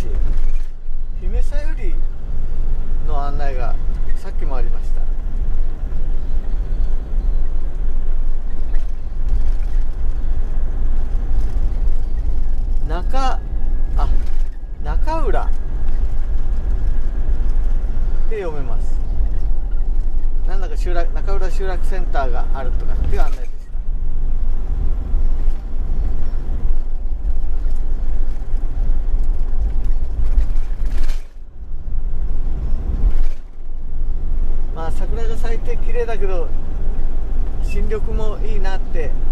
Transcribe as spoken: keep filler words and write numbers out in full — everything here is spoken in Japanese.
し姫さゆりの案内がさっきもありました。中あ中浦って読めます。なんだか集落中浦集落センターがあるとかっていう案内でした。まあ桜が咲いて綺麗だけど新緑もいいなって